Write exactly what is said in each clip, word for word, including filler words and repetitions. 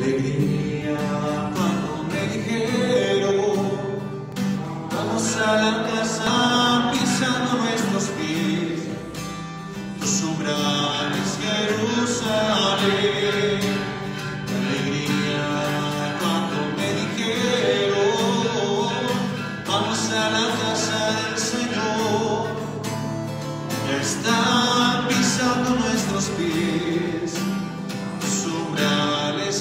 alegría cuando me dijeron, vamos a la casa pisando nuestros pies, tus umbrales, Jerusalén. Alegría cuando me dijeron, vamos a la casa del Señor, ya están pisando nuestros pies, tus umbrales,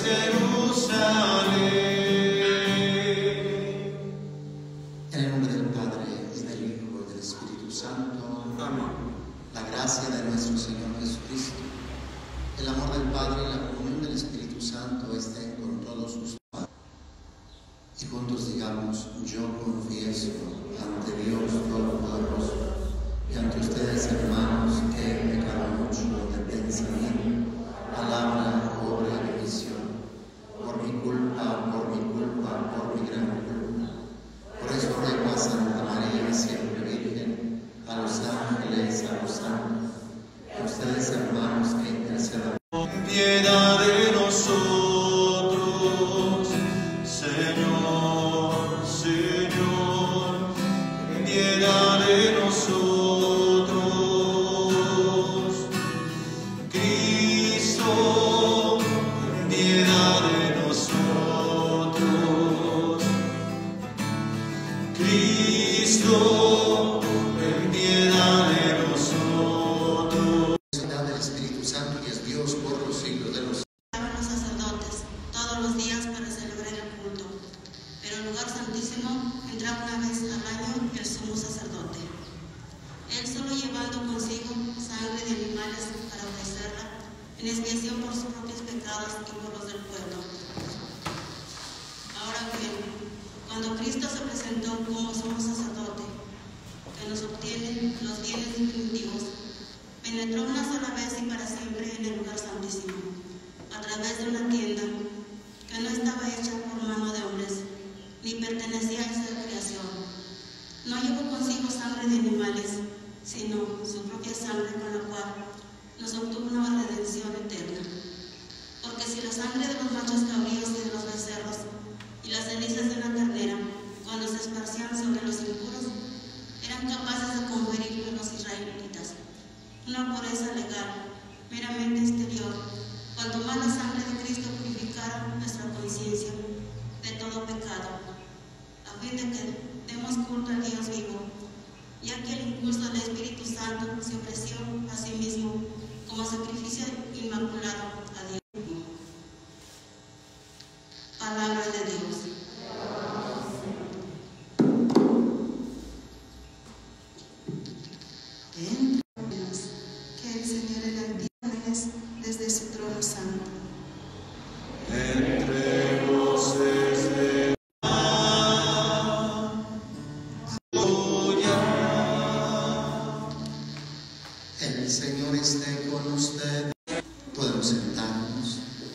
Jerusalén. En el nombre del Padre, y del Hijo, y del Espíritu Santo. Amén. La gracia de nuestro Señor Jesucristo, el amor del Padre y la comunión del Espíritu Santo estén con todos ustedes. Y juntos digamos: yo confieso ante Dios Todopoderoso y ante ustedes, hermanos, que he pecado mucho de pensamiento, palabra, obra y omisión, por mi culpa, por mi culpa, por mi gran culpa. Por eso ruego a Santa María, siempre Virgen, a los ángeles, a los santos, a ustedes, hermanos, que intercedan. Ten piedad de nosotros, Señor, Señor, ten piedad de nosotros. Cristo, ten piedad de nosotros. Cristo, ten piedad de nosotros. La del Espíritu Santo, y es Dios por los siglos de los siglos. Estaban los sacerdotes todos los días para celebrar el culto, pero el lugar santísimo entraba una vez al año el sumo sacerdote, él solo llevando consigo sangre de animales para ofrecerla en expiación por sus propios pecados y por los del pueblo. Ahora bien, cuando Cristo se presentó como sumo sacerdote, que nos obtiene los bienes definitivos, penetró una sola vez y para siempre en el lugar santísimo, a través de una tienda que no estaba hecha por mano de hombres, ni pertenecía a esa creación. No llevó consigo sangre de animales, sino su propia sangre, con la cual nos obtuvo una redención eterna. Porque si la sangre de los machos cabríos y de los becerros y las cenizas de una ternera, cuando se esparcían sobre los impuros, eran capaces de conferir a los israelitas una pureza legal, meramente exterior, cuanto más la sangre de Cristo purificara nuestra conciencia de todo pecado, a fin de que demos culto al Dios vivo, ya que el impulso del Espíritu Santo se ofreció a sí mismo como sacrificio inmaculado a Dios. Palabra de Dios. Que el Señor el Altísimo desde su trono santo. Entre voces de aleluya. El Señor esté con ustedes. Podemos sentarnos.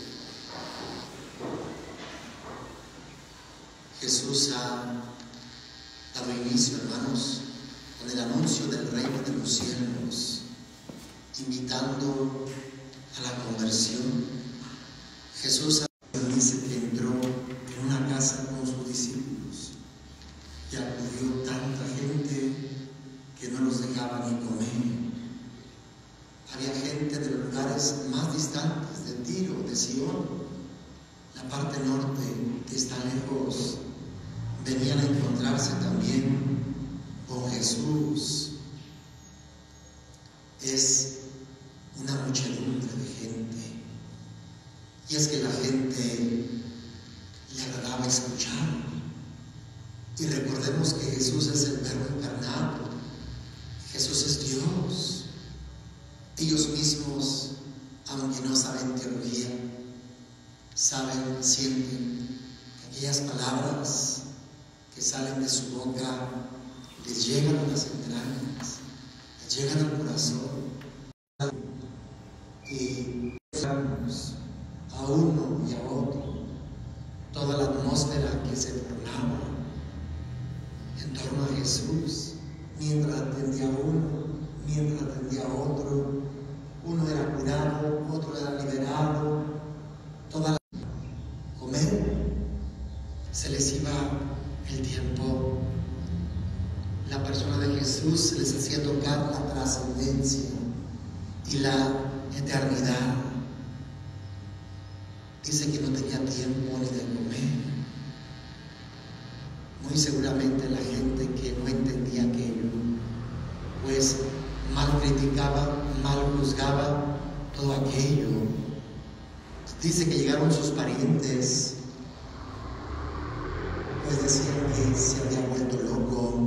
Jesús ha dado inicio, hermanos, con el anuncio del reino de los cielos, invitando a la conversión. Jesús dice que entró en una casa con sus discípulos y acudió tanta gente que no los dejaba ni comer. Había gente de los lugares más distantes, de Tiro, de Sidón, la parte norte que está lejos, venían a encontrarse también con Jesús. Es una muchedumbre de gente, y es que la gente le agradaba escuchar. Y recordemos que Jesús es el Verbo encarnado, Jesús es Dios. Ellos mismos, aunque no saben teología, saben, sienten aquellas palabras que salen de su boca, les llegan a las entrañas, les llegan al corazón. Y a uno y a otro, toda la atmósfera que se tornaba en torno a Jesús, mientras atendía a uno, mientras atendía a otro, uno era curado, otro era liberado, toda la... se les iba el tiempo. La persona de Jesús se les hacía tocar la trascendencia y la eternidad. Dice que no tenía tiempo ni de comer. Muy seguramente la gente que no entendía aquello, pues mal criticaba, mal juzgaba todo aquello. Dice que llegaron sus parientes, pues decían que se había vuelto loco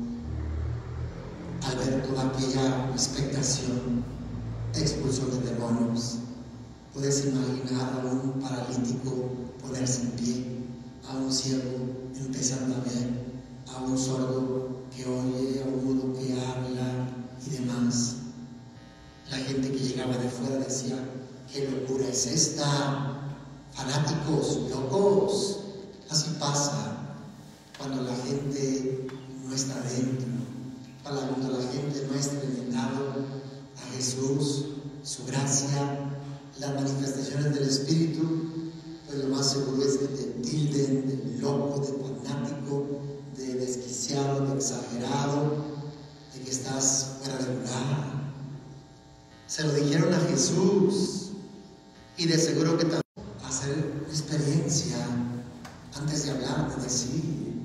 al ver toda aquella expectación, expulsión de demonios. Puedes imaginar a un paralítico ponerse en pie, a un ciego empezando a ver, a un sordo que oye, a un mudo que habla y demás. La gente que llegaba de fuera decía: ¿qué locura es esta? Fanáticos, locos. Así pasa cuando la gente no está dentro, cuando la gente no ha experimentado a Jesús, su gracia, las manifestaciones del Espíritu. Pues lo más seguro es que te tilden de loco, de fanático, de desquiciado, de exagerado, de que estás fuera de lugar. Se lo dijeron a Jesús, y de seguro que también hacer experiencia antes de hablar, de decir: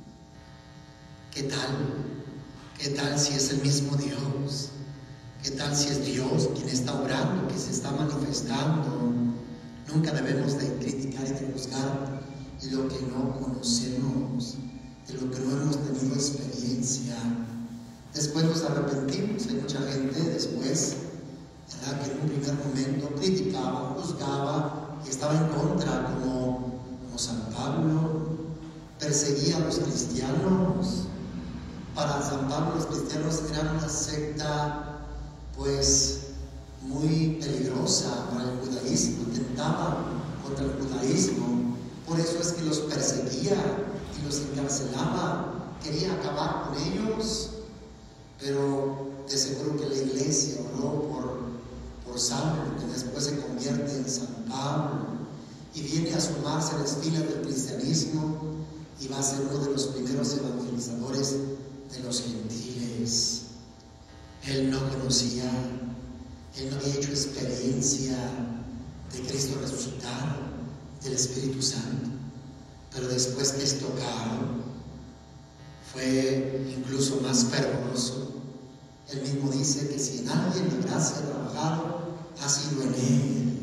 ¿qué tal? ¿Qué tal si es el mismo Dios? ¿Qué tal si es Dios quien está obrando, que se está manifestando? Nunca debemos de criticar y de juzgar lo que no conocemos, de lo que no hemos tenido experiencia. Después nos arrepentimos. Hay mucha gente después, ¿verdad?, que en un primer momento criticaba, juzgaba y estaba en contra, como, como San Pablo, perseguía a los cristianos. Para San Pablo los cristianos eran una secta pues muy peligrosa para el judaísmo, tentaba contra el judaísmo. Por eso es que los perseguía y los encarcelaba, quería acabar con ellos. Pero de seguro que la iglesia oró por, por Saulo, que después se convierte en San Pablo y viene a sumarse a las filas del cristianismo y va a ser uno de los primeros evangelizadores de los gentiles. Él no conocía, él no había hecho experiencia de Cristo resucitado, del Espíritu Santo, pero después que es tocado, fue incluso más fervoroso. Él mismo dice que si en alguien la gracia ha trabajado, ha sido en él.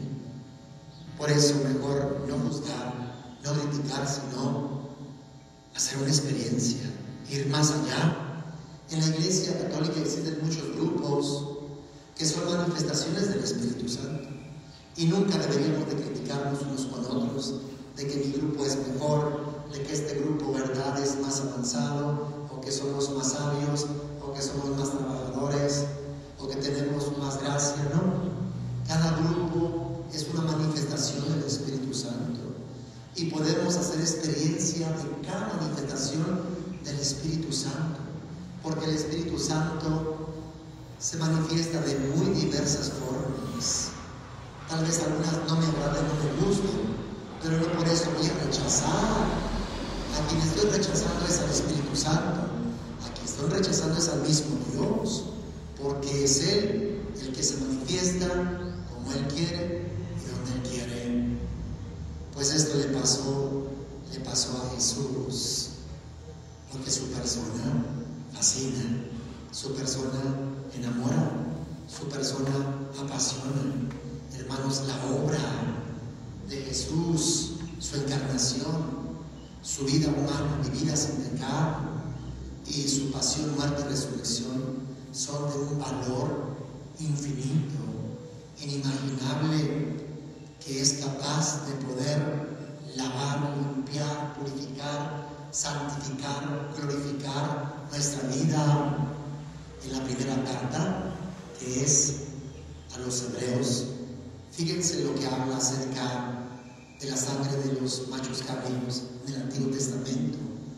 Por eso mejor no juzgar, no criticar, sino hacer una experiencia, ir más allá. En la Iglesia Católica existen muchos grupos que son manifestaciones del Espíritu Santo, y nunca deberíamos de criticarnos unos con otros, de que mi grupo es mejor, de que este grupo, verdad, es más avanzado, o que somos más sabios, o que somos más trabajadores, o que tenemos más gracia. No, cada grupo es una manifestación del Espíritu Santo, y podemos hacer experiencia de cada manifestación del Espíritu Santo, porque el Espíritu Santo se manifiesta de muy diversas formas. Tal vez algunas no me agraden, no me gusten, pero no por eso voy a rechazar. A quien estoy rechazando es al Espíritu Santo, a quien estoy rechazando es al mismo Dios, porque es Él el que se manifiesta como Él quiere y donde Él quiere. Pues esto le pasó, le pasó a Jesús, porque su persona fascina, su persona enamora, su persona apasiona. Hermanos, la obra de Jesús, su encarnación, su vida humana vivida sin pecado y su pasión, muerte y resurrección son de un valor infinito, inimaginable, que es capaz de poder lavar, limpiar, purificar, santificar, glorificar nuestra vida. En la primera carta, que es a los hebreos, fíjense lo que habla acerca de la sangre de los machos cabríos en el Antiguo Testamento,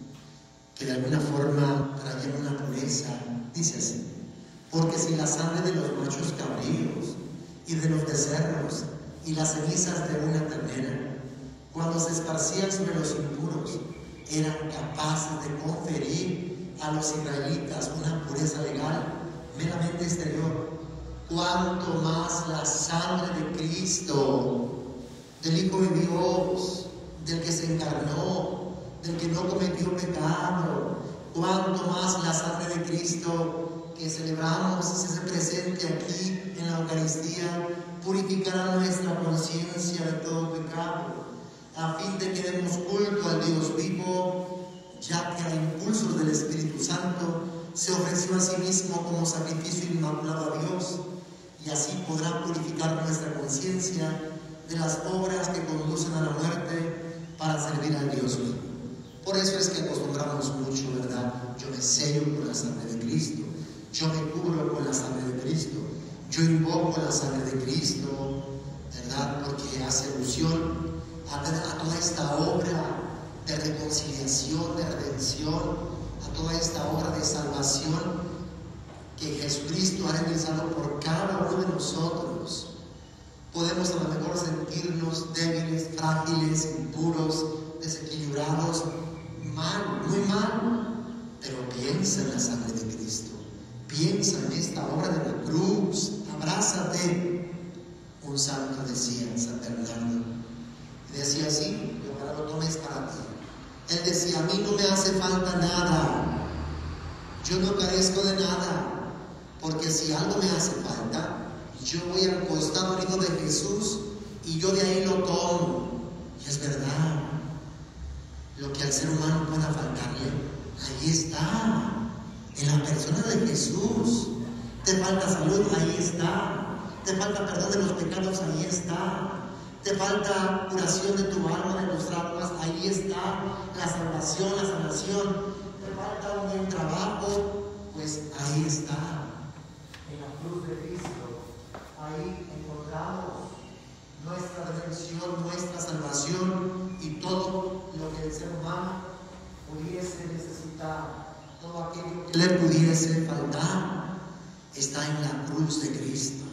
que de alguna forma traían una pureza. Dice así: porque si la sangre de los machos cabríos y de los becerros y las cenizas de una ternera, cuando se esparcían sobre los impuros, eran capaces de conferir a los israelitas una pureza legal meramente exterior, cuanto más la sangre de Cristo, del Hijo de Dios, del que se encarnó, del que no cometió pecado, cuanto más la sangre de Cristo que celebramos y se hace presente aquí en la Eucaristía, purificará nuestra conciencia de todo pecado, a fin de que demos culto al Dios vivo, ya que a impulsos del Espíritu Santo se ofreció a sí mismo como sacrificio inmaculado a Dios, y así podrá purificar nuestra conciencia de las obras que conducen a la muerte para servir al Dios vivo. Por eso es que acostumbramos mucho, ¿verdad? Yo me sello con la sangre de Cristo, yo me cubro con la sangre de Cristo, yo invoco la sangre de Cristo, ¿verdad? Porque hace alusión a, a toda esta obra de reconciliación, de redención, a toda esta obra de salvación que Jesucristo ha realizado por cada uno de nosotros. Podemos a lo mejor sentirnos débiles, frágiles, impuros, desequilibrados, mal, muy mal, pero piensa en la sangre de Cristo, piensa en esta obra de la cruz, abrázate. Un santo decía, San Bernardo, y decía así, y ojalá lo tomes para ti. Él decía, a mí no me hace falta nada, yo no carezco de nada, porque si algo me hace falta, yo voy al costado herido de Jesús y yo de ahí lo tomo. Y es verdad, lo que al ser humano pueda faltarle, ahí está, en la persona de Jesús. Te falta salud, ahí está. Te falta perdón de los pecados, ahí está. Te falta curación de tu alma, de tus traumas, ahí está. La salvación, la sanación. Te falta un buen trabajo, pues ahí está. En la cruz de Cristo, ahí encontramos nuestra redención, nuestra salvación y todo lo que el ser humano pudiese necesitar, todo aquello que le pudiese faltar, está en la cruz de Cristo.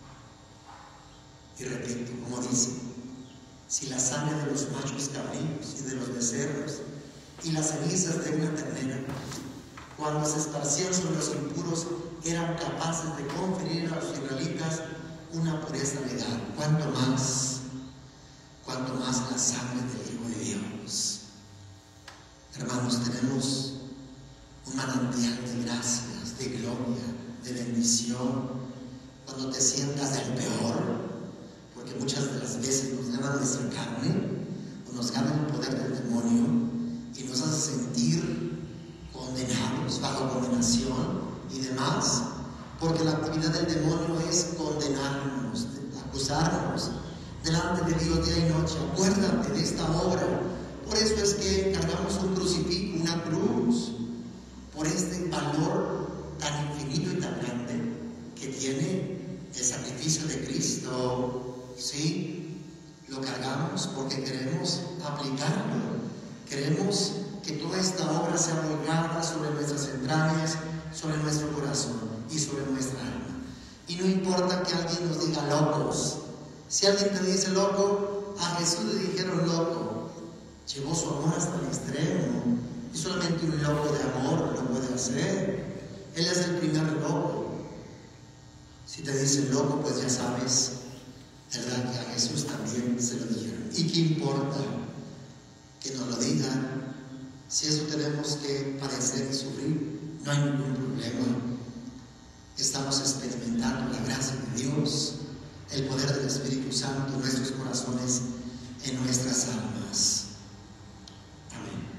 Y repito, como dice, si la sangre de los machos cabríos y de los becerros y las cenizas de una ternera, cuando se esparcieron sobre los impuros, eran capaces de conferir a los israelitas una pureza legal, cuanto más, cuanto más la sangre del Hijo de Dios. Hermanos, tenemos un manantial de gracias, de gloria, de bendición, cuando te sientas del peor, porque muchas de las veces nos gana nuestra carne, o nos gana el poder del demonio, y nos hace sentir condenados, bajo condenación y demás, porque la actividad del demonio es condenarnos, acusarnos delante de Dios día y noche. Acuérdate de esta obra. Por eso es que cargamos un crucifijo, una cruz, por este valor tan infinito y tan grande que tiene el sacrificio de Cristo. Sí, lo cargamos porque queremos aplicarlo, queremos que toda esta obra sea volcada sobre nuestras entrañas, sobre nuestro corazón y sobre nuestra alma. Y no importa que alguien nos diga locos. Si alguien te dice loco, a Jesús le dijeron loco. Llevó su amor hasta el extremo. Y solamente un loco de amor lo puede hacer. Él es el primer loco. Si te dicen loco, pues ya sabes, ¿verdad? Que a Jesús también se lo dijeron. ¿Y qué importa que nos lo digan? Si eso tenemos que padecer y sufrir, no hay ningún problema. Estamos experimentando la gracia de Dios, el poder del Espíritu Santo en nuestros corazones, en nuestras almas. Amén.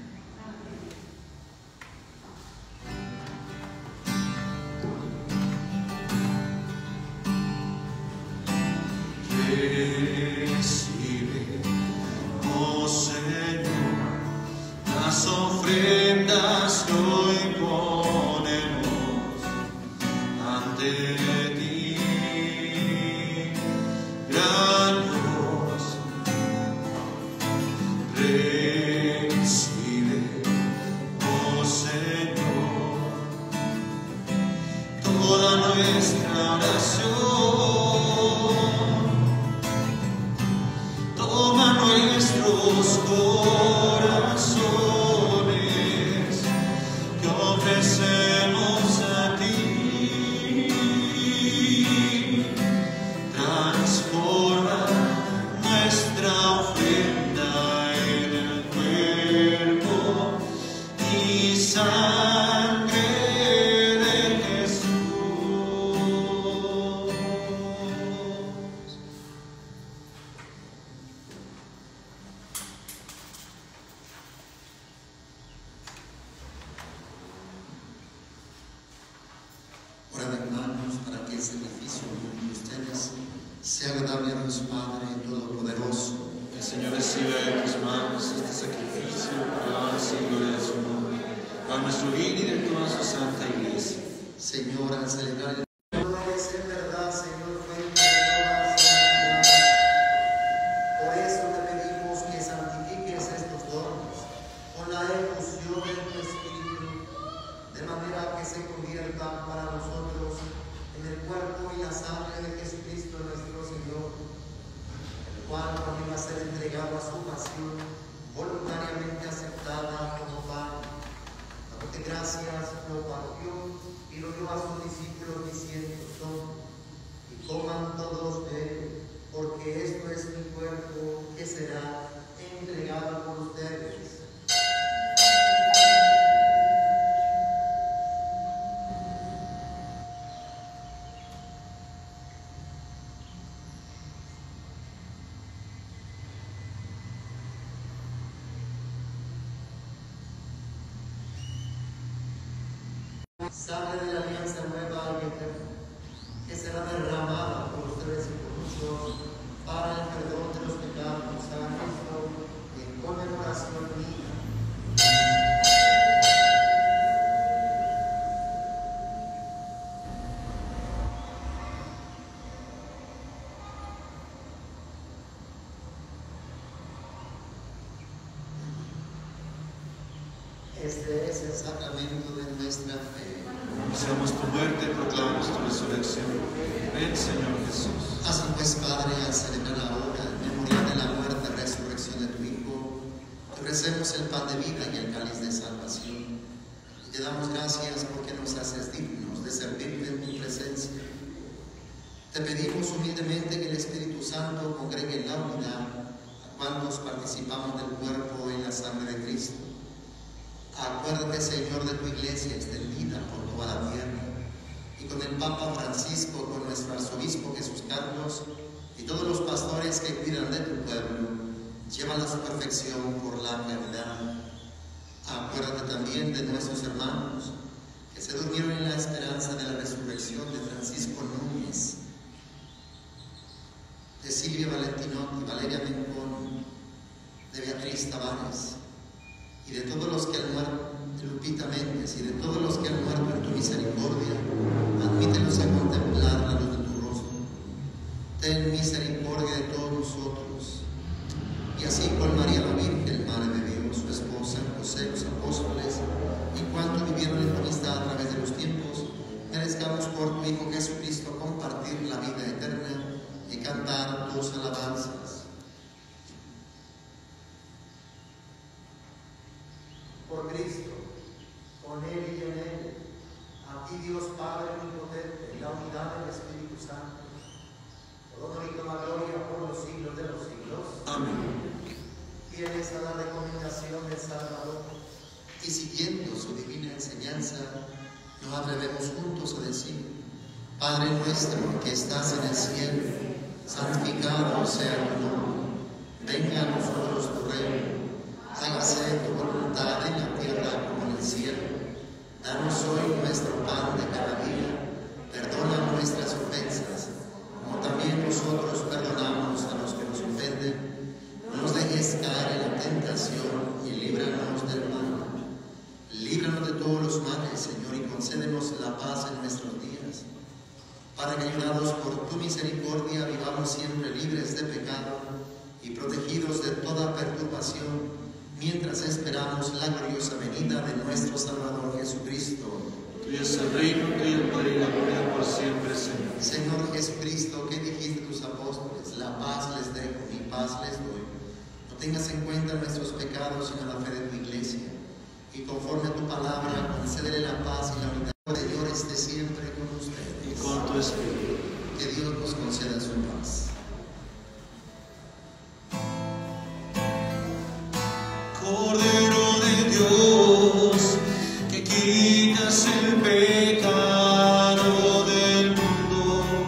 Recibe, oh Señor, las ofrendas que hoy ponemos ante ti, gran Dios. Recibe, oh Señor, toda nuestra oración. Toma nuestros corazones ofrenda en el cuerpo y sangre de Jesús. Orad, hermanos, para que el sacrificio de ustedes sea agradable a Dios Padre Todopoderoso. El Señor reciba de tus manos este sacrificio para la honra y gloria de su nombre, para nuestro bien y de toda su santa iglesia. Señor, al celebrar el no es en verdad, Señor, fuente de toda santidad. Por eso te pedimos que santifiques estos dones con la efusión de tu Espíritu, de manera que se conviertan para nosotros en el cuerpo y la sangre de Jesucristo nuestro Señor, el cual cuando iba a ser entregado a su pasión, voluntariamente aceptada como pan, dándote gracias, lo partió y lo dio a sus discípulos diciendo: tomen y coman todos de él, porque esto es mi cuerpo que será entregado por ustedes. Sangre de la alianza nueva y eterna, que será derramada por ustedes y por muchos para el perdón de los pecados. Hagan esto en conmemoración mía. Este es el sacramento de nuestra fe. Anunciamos tu muerte, proclamamos tu resurrección. Ven, Señor Jesús. Así pues, Padre, al celebrar ahora el memorial de la muerte y resurrección de tu Hijo, te ofrecemos el pan de vida y el cáliz de salvación. Y te damos gracias porque nos haces dignos de servirte en tu presencia. Te pedimos humildemente que el Espíritu Santo congregue en la unidad a cuantos participamos del cuerpo y la sangre de Cristo. Acuérdate, Señor, de tu iglesia extendida por toda la tierra, y con el Papa Francisco, con nuestro arzobispo Jesús Carlos, y todos los pastores que cuidan de tu pueblo, llévala a su perfección por la caridad. Acuérdate también de nuestros hermanos que se durmieron en la esperanza de la resurrección, de Francisco Núñez, de Silvia Valentinotti, Valeria Mencón, de Beatriz Tavares, y de todos los que han muerto, de Lupita Méndez, y de todos los que han muerto en tu misericordia, admítelos a contemplar la luz de tu rostro. Ten misericordia de todos nosotros, y así con María la Virgen, Madre de Dios, su esposa, José, los apóstoles, y cuantos vivieron en tu amistad a través de los tiempos, merezcamos por tu Hijo Jesucristo compartir la vida eterna y cantar tus alabanzas. Por Cristo, con Él y en Él, a ti Dios Padre omnipotente, en la unidad del Espíritu Santo, todo honor y toda gloria por los siglos de los siglos. Amén. Fieles a la recomendación del Salvador, y siguiendo su divina enseñanza, nos atrevemos juntos a decir: Padre nuestro que estás en el cielo, santificado sea tu nombre, venga a nosotros tu reino. Hágase tu voluntad en la tierra como en el cielo. Danos hoy nuestro pan de cada día. Perdona nuestras ofensas, como también nosotros perdonamos a los que nos ofenden. No nos dejes caer en la tentación y líbranos del mal. Líbranos de todos los males, Señor, y concédenos la paz en nuestros días, para que, ayudados por tu misericordia, vivamos siempre libres de pecado y protegidos de toda perturbación, mientras esperamos la gloriosa venida de nuestro Salvador Jesucristo. Tuyo es el reino, tuyo el poder y la gloria por siempre, Señor. Señor Jesucristo, que dijiste a tus apóstoles: la paz les dejo, mi paz les doy. No tengas en cuenta nuestros pecados, sino la fe de tu iglesia. Y conforme a tu palabra, concédele la paz y la unidad. De Dios esté siempre con ustedes. Y con tu espíritu. Que Dios nos conceda su paz. Cordero de Dios, que quitas el pecado del mundo,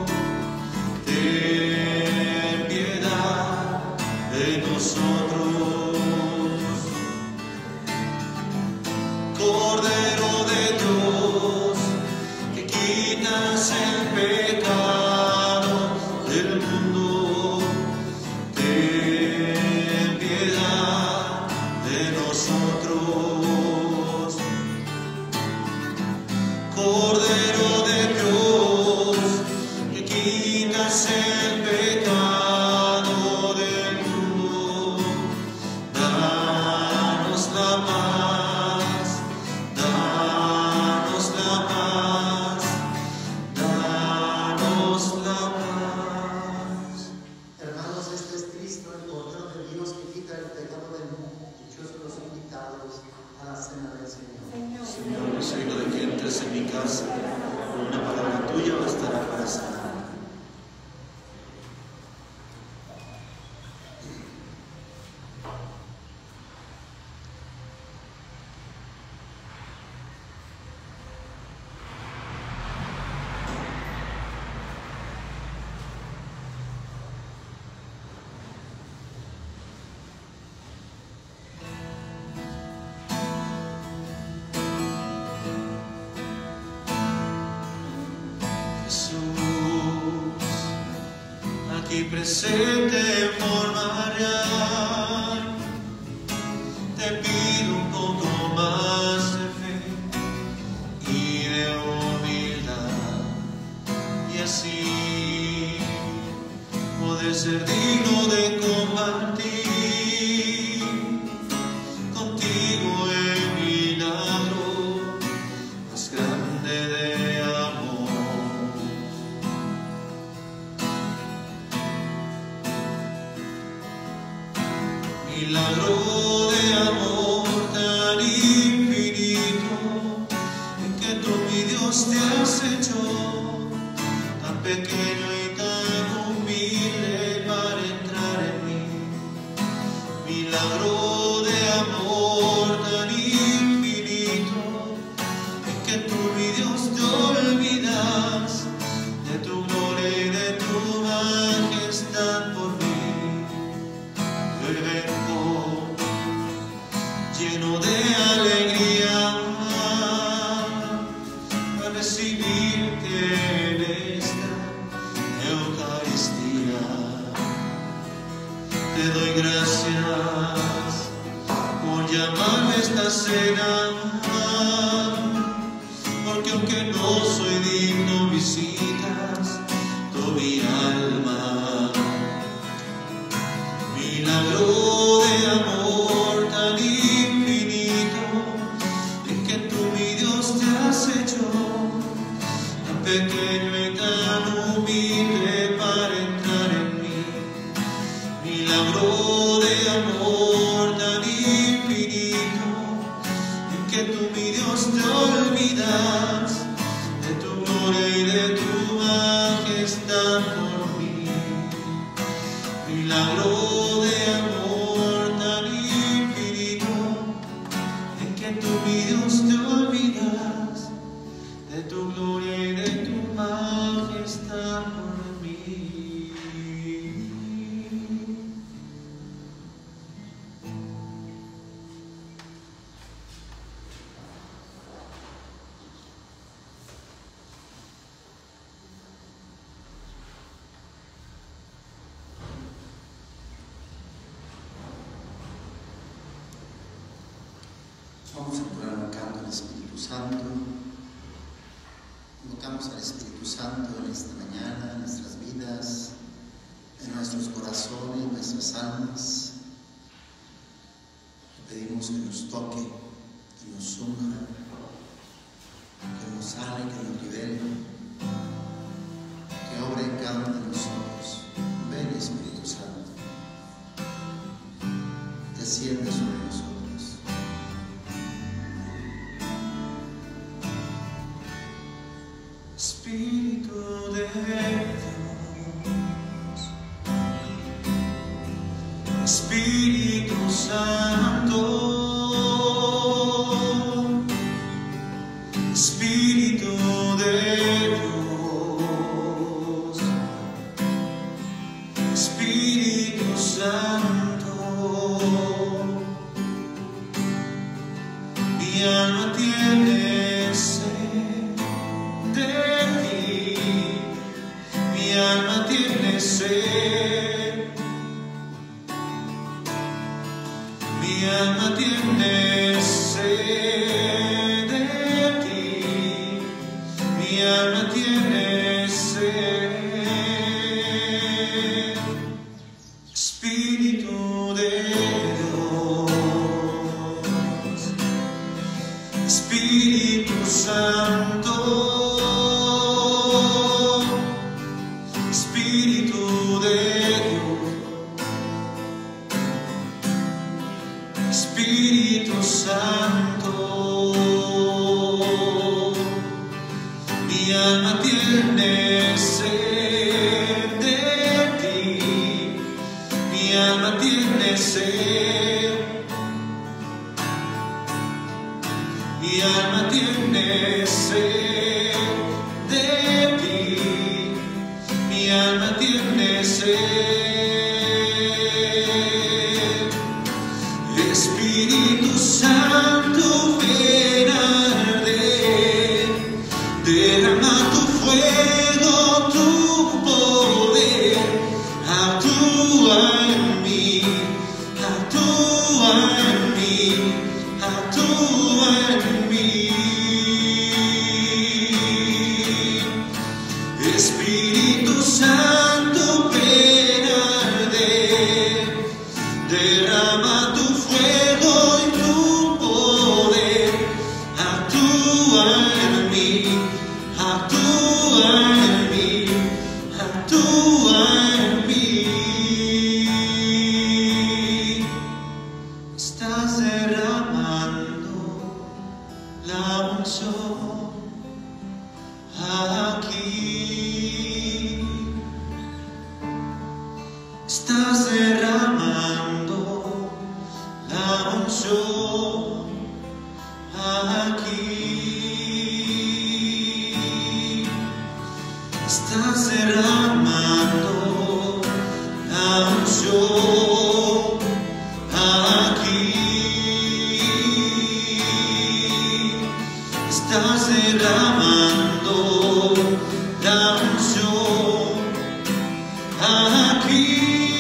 ten piedad de nosotros. Cordero de Dios, que quitas el pecado del mundo, ten piedad de nosotros. Cordero de Dios, que quitas el pecado del mundo, danos la paz, danos la paz, danos la paz. Hermanos, este es Cristo, el Cordero de Dios que quita el pecado del mundo. Dichosos los invitados a la cena del Señor. Señor, no soy digno de que entres en mi casa, con una palabra tuya bastará para sanar. Jesús, aquí presente en forma real, te pido un poco más de fe y de humildad, y así poder ser digno de compartir contigo el milagro más grande de milagro de amor tan infinito, en que tú, mi Dios, te has hecho tan pequeño y tan humilde para entrar en mí. Milagro de amor tan infinito, en que tú, mi Dios, te olvidas de tu gloria y de tu majestad por mí. Hoy vengo lleno de alegría a recibirte en esta Eucaristía. Te doy gracias por llamarme a esta cena, porque aunque no soy digno visitas toda mi alma. Milagro de amor tan infinito, en que tú, mi Dios, te has hecho tan pequeño y tan humilde para entrar en mí. Milagro de amor tan infinito, en que tú, mi Dios, te olvidas de tu gloria y de tu majestad por mí. Milagro de amor tan infinito, en que tú, mi Dios, te olvidas de tu gloria y de tu majestad por mí. Vamos a orar invocando al Espíritu Santo. Invocamos al Espíritu Santo en esta mañana, en nuestras vidas, en nuestros corazones, en nuestras almas. Le pedimos que nos toque, que nos unja, que nos sane, que nos libere, que obre en cada uno de nosotros. Ven, Espíritu Santo, desciende sobre nosotros. Espíritu de Dios, Espíritu Santo, Mi alma tiene sed de ti, mi alma tiene sed, mi alma tiene sed de ti, mi alma tiene sed. Espíritu de Dios, Espíritu Santo, Espíritu de Dios, Espíritu Santo, mi alma tiene sed de ti, mi alma tiene sed, mi alma tiene sed de ti, mi alma tiene sed. Espíritu Santo, ven a arder, derrama tu fuego, tu poder, actúa en mí, actúa en mí, actúa en mí. Espíritu Santo, ven a arder, derrama tu fuego y tu poder, actúa en mí, actúa en mí, actúa en mí. Estás derramando la unción aquí, estás derramando la unción aquí, estás derramando la unción aquí, estás derramando la unción aquí.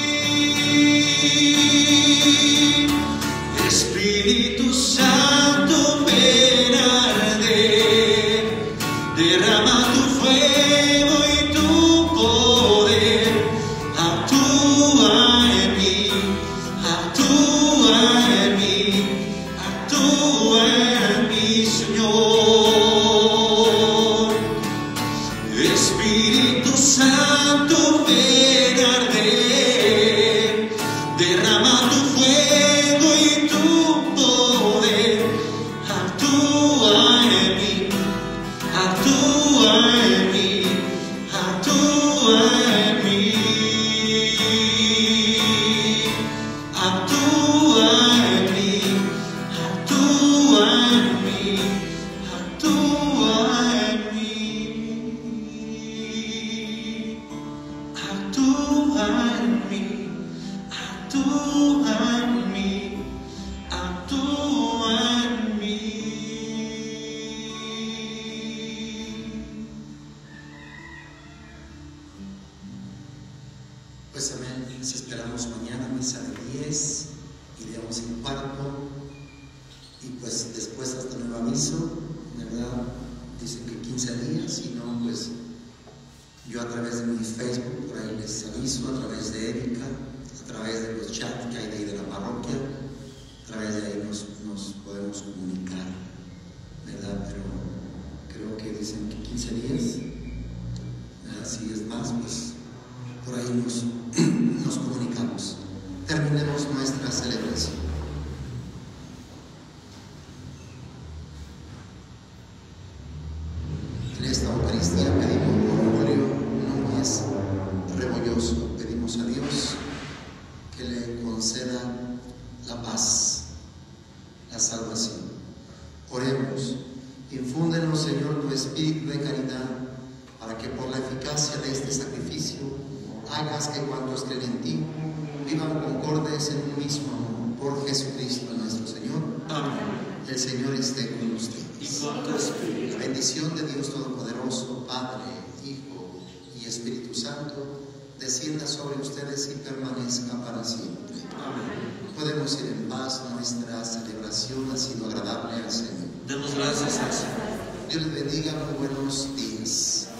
Espíritu Santo, ven a arder, derrama tu fuego y tu poder, actúa en mí, actúa en mí, actúa en mí, Señor. Espíritu Santo, ven a arder, derrama tu fuego y tu poder, actúa en mí, actúa en mí, actúa en mí, actúa en mí, actúa en mí, actúa en mí, actúa en mí, actúa en mí, actúa en mí. Pues amén, les esperamos mañana, misa de diez, iremos en cuarto, y pues después hasta nuevo aviso, ¿verdad? Dicen que quince días, si no, pues yo a través de mi Facebook, por ahí les aviso, a través de Erika, a través de los chats que hay de ahí de la parroquia, a través de ahí nos, nos podemos comunicar, ¿verdad? Pero creo que dicen que quince días, ¿verdad? Si es más, pues por ahí nos, nos comunicamos. Terminemos nuestra celebración. En esta Eucaristía pedimos por Julio Núñez Rebolloso, pedimos a Dios que le conceda la paz, la salvación. Oremos. Infúndenos, Señor, tu espíritu de caridad, para que por la eficacia de este sacrificio hagas que cuantos creen en ti vivan concordes en un mismo amor. Señor esté con ustedes. Y con tu espíritu. La bendición de Dios Todopoderoso, Padre, Hijo y Espíritu Santo, descienda sobre ustedes y permanezca para siempre. Amén. Podemos ir en paz. Nuestra celebración ha sido agradable al Señor. Demos gracias al Señor. Dios les bendiga. Muy buenos días.